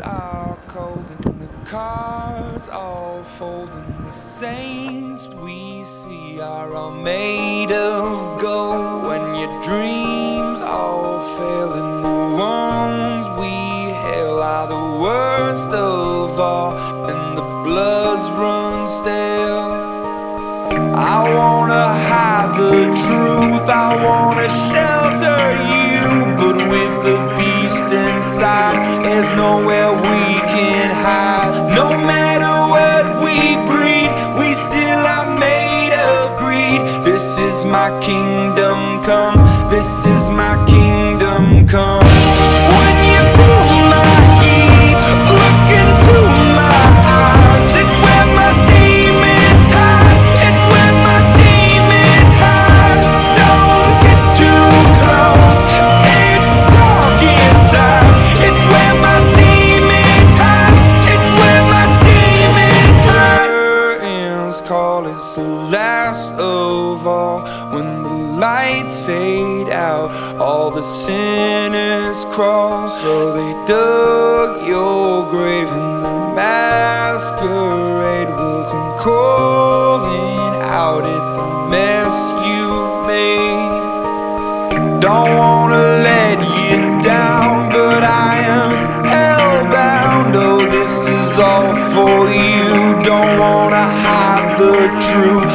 are cold and the cards all fold, and the saints we see are all made of gold. When your dreams all fail and the ones we hail are the worst of all, and the bloods run stale. I wanna hide the truth, I wanna shelter you, but with the beast inside, there's nowhere we can hide. No matter what we breed, we still are made of greed. This is my kingdom come, this is my kingdom come. When you feel my heat, look into my eyes, it's where my demons hide, it's where my demons hide. Don't get too close, it's dark inside, it's where my demons hide, it's where my demons hide. Curtains call, it's the last of all. When the lights fade out, all the sinners crawl. So they dug your grave, and the masquerade will come calling out at the mess you've made. Don't wanna let you down, but I am hellbound. Oh, this is all for you. Don't wanna hide the truth,